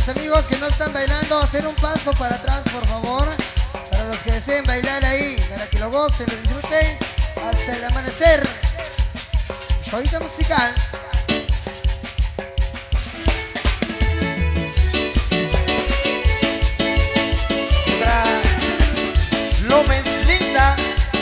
los amigos que no están bailando, hacer un paso para atrás, por favor. Para los que deseen bailar ahí, para que lo gocen, lo disfruten hasta el amanecer. Showita musical. López linda.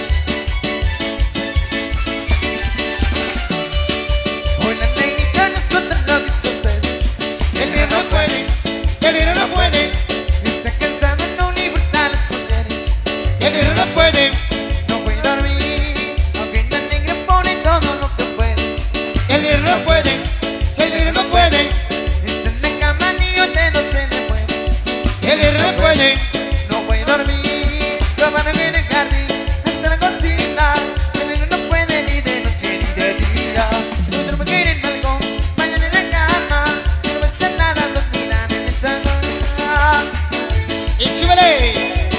Hoy la negrita nos cuenta lo que sucede. El miedo no puede, el miedo no puede. Está cansado, no libertad a las mujeres. El miedo no puede, no puede dormir. Aunque la negra pone todo lo que puede. El miedo no puede, el miedo no puede. Está en la cama ni un dedo se le mueve. El miedo no puede, no puede dormir. Van en el jardín hasta la cocina. El niño no puede ni de noche ni de día. No duerme en el balcón, bañan en la cama. No pasa nada, dormirán en esa cama. Y súbele.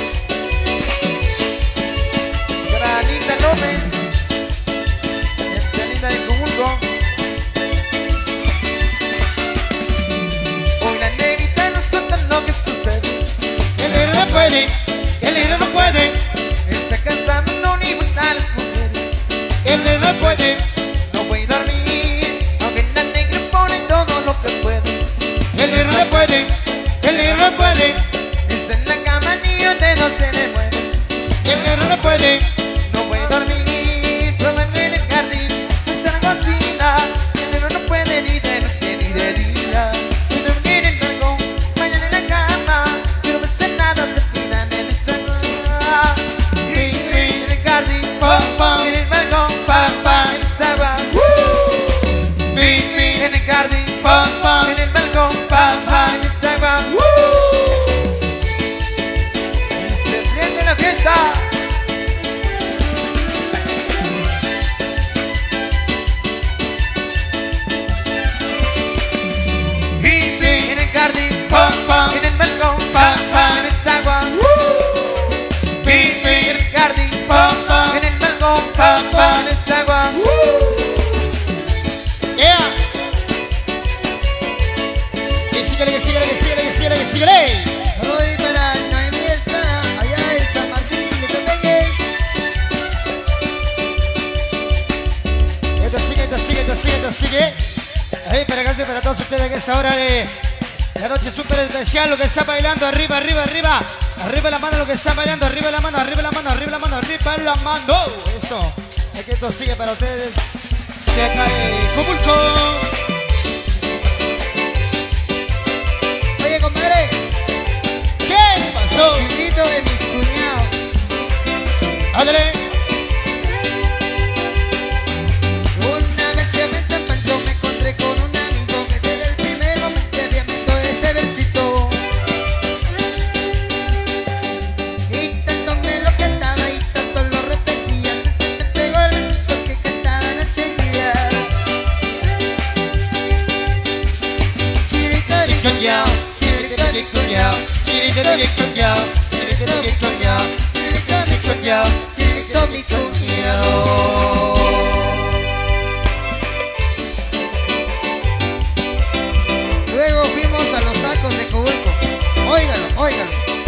Para Anita López, gente linda del conjunto. Hoy la negrita nos cuenta lo que sucede. El negro no puede. El negro no puede, está cansado, no ni busca a las mujeres. El negro no puede dormir, aunque la negra pone todo lo que puede. El negro no puede, el negro no puede, está en la cama ni un dedo se le mueve. El negro no puede dormir, probando en el jardín hasta la cocina. El negro no puede ni de noche ni de día. No duerme en el balcón, bañan en la cama, si no pasa nada terminan en el en el balcón, en esa agua. En el jardín, en el balcón, en esa agua. Se prende la fiesta. En el jardín, en el balcón, en esa agua. En el jardín, en el balcón, en esa agua. Yeah. Que síguele, que síguele, que síguele, que síguele, que síguele. Hoy para Noemí Estrada, allá en San Martín de Cotegues. Esto sigue, esto sigue, esto sigue, esto sigue. Ahí para acá, para todos ustedes que es hora de la noche súper especial. Lo que está bailando, arriba, arriba, arriba. Arriba la mano, lo que está bailando, arriba la mano, arriba la mano, arriba la mano, arriba la mano. Eso. Aquí esto sigue para ustedes de acá de Cobulco. Oye, compadre, ¿Qué pasó? chilito de mis cuñados. Ándale. Una vez que me tapanto me encontré con un amigo que desde el primer momento había visto ese versito. Y tanto me lo cantaba y tanto lo repetía, se me pegó el versito que cantaba noche y día. Chilito de mi cuñado, chilito de mi cuñado, chilito de mi cuñado, chilito de mi cuñado, chilito de mi cuñado, chilito de mi cuñado. Luego fuimos a los tacos de Cobulco. Óigalo, óigalo.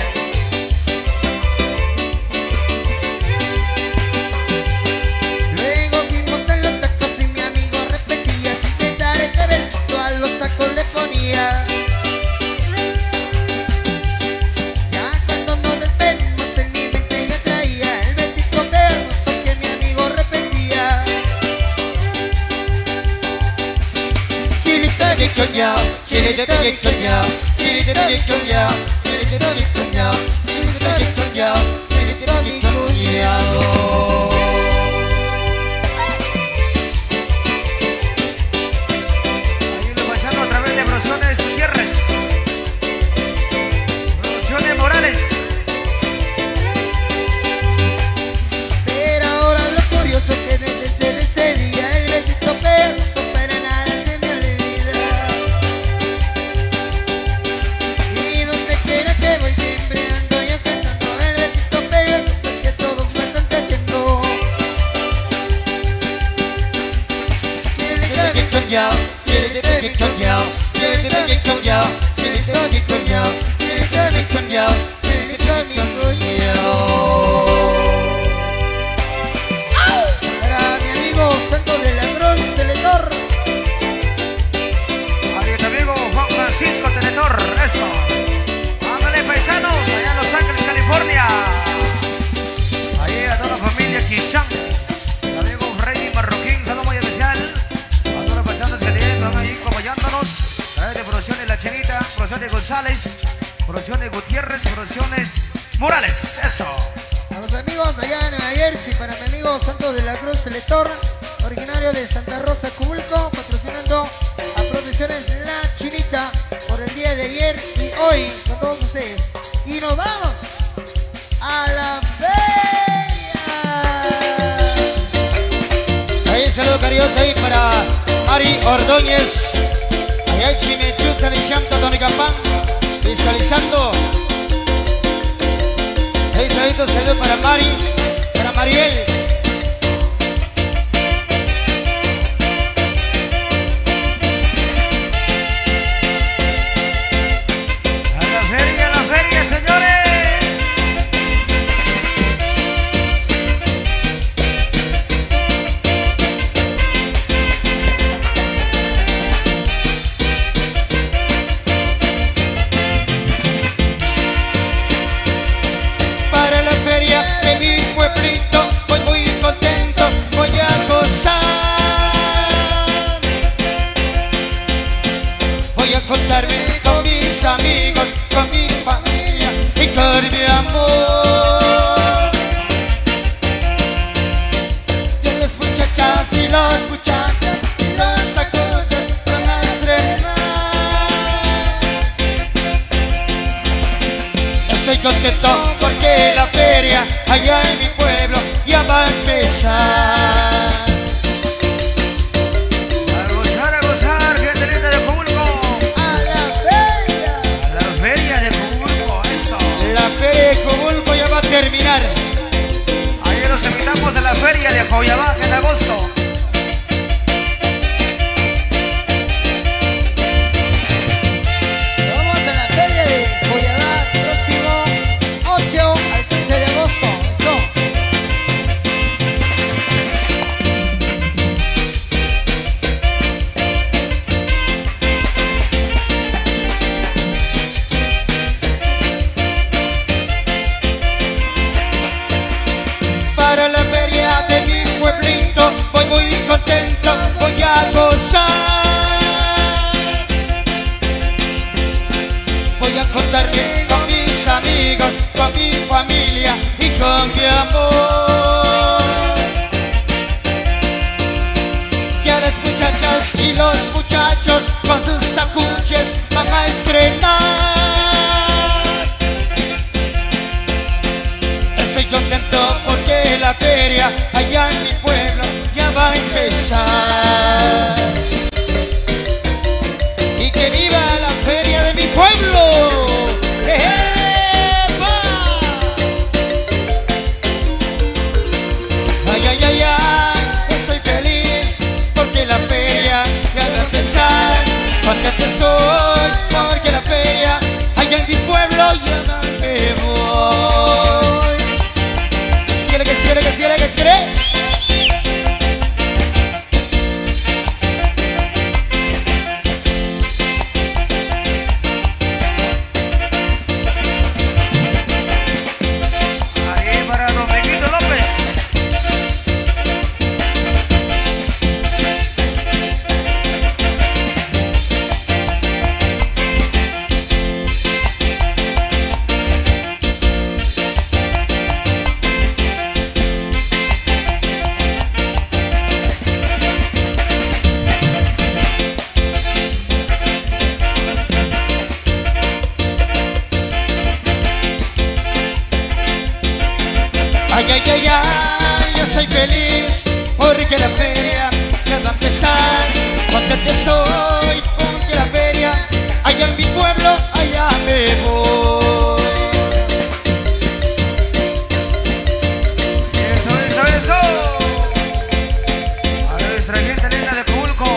Luego fuimos a los tacos y mi amigo repetía, sin cesar este versito a los tacos le ponía. Ya cuando nos despedimos en mi mente yo traía el versito hermoso que mi amigo repetía. Chilito de mi cuñado, chilito de mi cuñado, chilito de mi cuñado, chilito de mi cuñado, chilito de mi cuñado, chilito de mi cuñado. Ahí lo pasando a través de Producciones Gutiérrez, Producciones Morales. Pero ahora lo curioso que desde ese día el besito perso para nada se me olvida. Y donde quiera que voy siempre ando yo cantando el besito perso porque todos bastante Francisco Teletor, eso. Ándale, paisanos, allá en Los Ángeles, California. Ahí a toda la familia Quizán. El amigo Freddy Marroquín, saludo muy especial. A todos los paisanos que están ahí acompañándonos. De Producciones La Chinita, Producciones González, Producciones Gutiérrez, Producciones Morales, eso. A los amigos allá en Nueva Jersey, para mi amigo Santos de la Cruz Teletor, originario de Santa Rosa, Cubulco, patrocinando a Producciones La Chinita por el día de ayer y hoy con todos ustedes. Y nos vamos a la feria. Ahí saludo cariñoso ahí para Ari Ordóñez, allá en Chimechuza, en Chanto, Tonicapán, visualizando. Ahí saludo para Mari, para Mariel. A la feria, señores. Para la feria de mi pueblito, voy muy contento, voy a gozar. Voy a contarme con mis amigos, con mi familia y con mi amor. Y las muchachas y los muchachos y los sacudos van a estrenar. Estoy contento porque la feria allá en mi pueblo ya va a empezar. A gozar, gente linda de Cubulco. A la feria. A la feria de Cubulco, eso. La feria de Cubulco ya va a terminar. Ayer nos invitamos a la feria de Joyabá en agosto. Vamos a la feria de Joyabá, próximo 8 al 15 de agosto. Eso. Para la feria de mi pueblito voy muy contento, voy a gozar. Voy a contarme con mis amigos, con mi familia y con mi amor. Que a las muchachas y los muchachos con sus tacuches van a estrenar. Estoy contento porque la feria allá en mi pueblo ya va a empezar. Y que viva la feria de mi pueblo. ¡Epa! Ay, ay, ay, ay, yo soy feliz porque la feria ya va a empezar. Contento estoy porque la feria allá en mi pueblo ya me voy. Que sigue. Ahí para Dominguito López. Ay, ay, ay, ay, yo soy feliz porque la feria ya va a empezar. Contento estoy porque la feria allá en mi pueblo, allá me voy. Eso. A nuestra gente linda de Cubulco.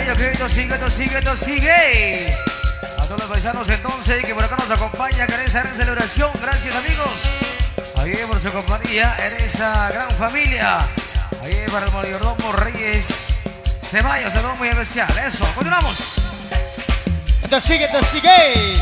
esto sigue. A todos los paisanos entonces que por acá nos acompañan en esa gran celebración. Gracias amigos. Ahí por su compañía en esa gran familia. Ahí para el mayordomo Reyes Ceballos, de todo muy especial. Eso, continuamos. Esto sigue.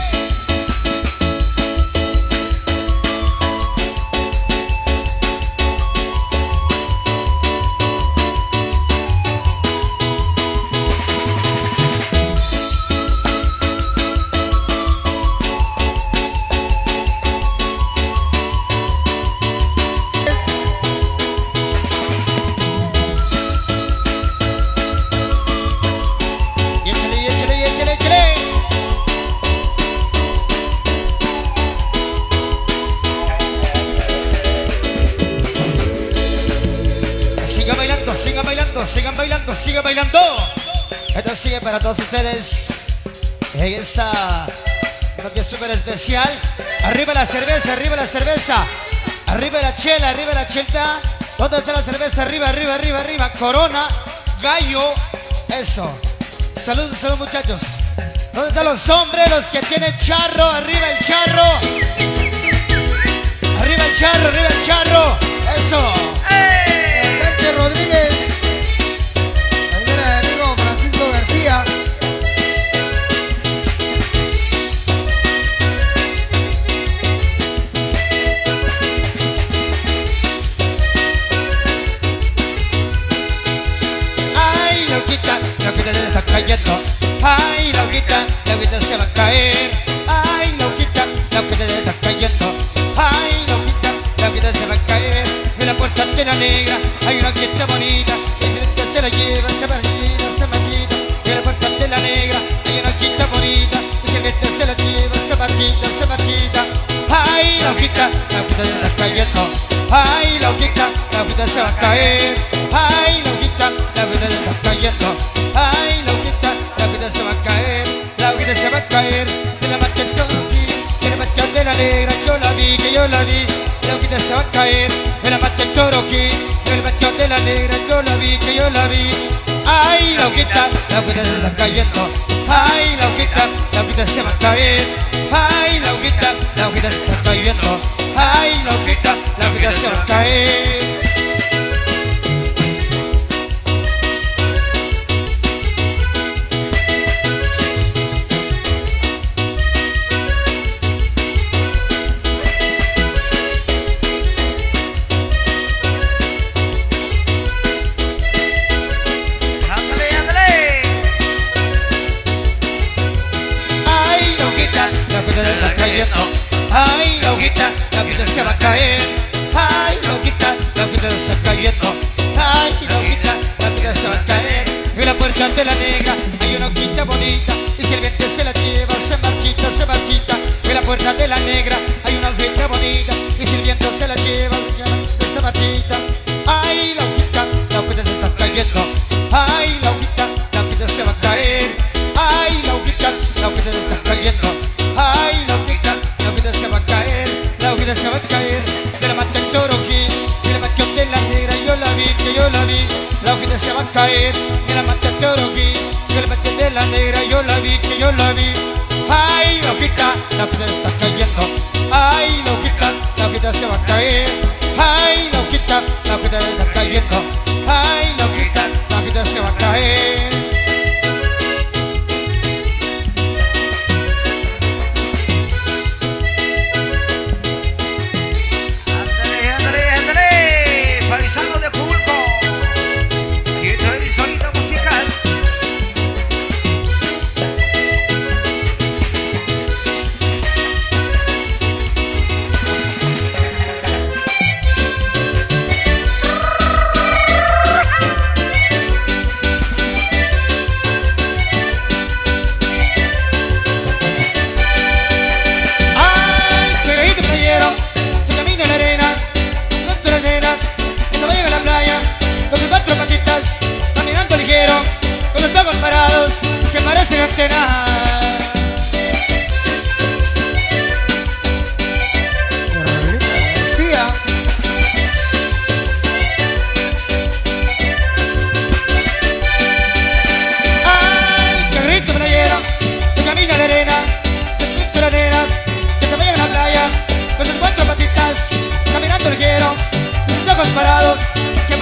Sigan bailando. Esto sigue para todos ustedes en esta noche súper especial. Arriba la cerveza, arriba la cerveza. Arriba la chela, arriba la chelta. ¿Dónde está la cerveza? Arriba. Corona, gallo. Eso. Salud muchachos. ¿Dónde están los hombres? Los que tienen charro. Arriba el charro. Arriba el charro. Eso. Dante Rodríguez. García. Ay, loquita se está cayendo. Ay, loquita se va a caer. Ay, loquita se está cayendo. Ay, loquita se va a caer. En la puerta de la negra hay una quieta bonita. Que se la lleva, se va a ir. En la puerta de la negra hay una quita bonita. Y si el viento se la lleva, se marchita. Ay, la hojita se está cayendo. Ay, la hojita se va a caer. Ay, la hojita se está cayendo. Ay, la hojita se va a caer. La hojita se va a caer. De la marcha de la marcha de la negra, yo la vi. La hojita se va a caer. De la marcha del de la marcha de la negra, yo la vi. Ay, la hojita se está cayendo. Ay, la hojita se va a caer. Ay, la hojita se está cayendo. Ay, la hojita se va a caer. Ay, la hojita se va a caer. Ay, la hojita se está cayendo. Ay, la hojita se va a caer. En la puerta de la negra hay una hojita bonita. Y si el viento se la lleva, se marchita. En la puerta de la negra hay una hojita bonita. Y si el viento se la lleva, se marchita. Ay, la hojita se está cayendo. Ay, la hojita se va a caer. Ay, la hojita se está cayendo. Ay, la hojita se va a caer. La hojita se va a caer. De la mata el toroquín, de la mata de la negra, yo la vi. La hojita se va a caer. De la mata el toroquín, de la mata de la negra, yo la vi. Ay, la hojita se está cayendo. Ay, la hojita se va a caer. Ay, la hojita se está cayendo. Ay, la hojita se va a caer. Paisano de Pulpo. Y esto es sonido musical.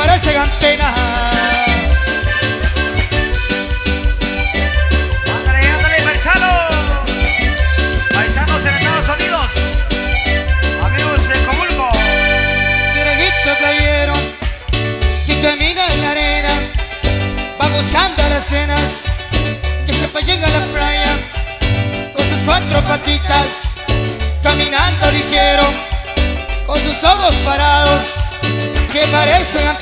parecen antenas. Ándale, paisanos en Estados Unidos, amigos de Comulco. Direcito playero que camina en la arena, va buscando las cenas, que sepa llega a la playa con sus cuatro patitas, caminando ligero, con sus ojos parados que parecen antenas.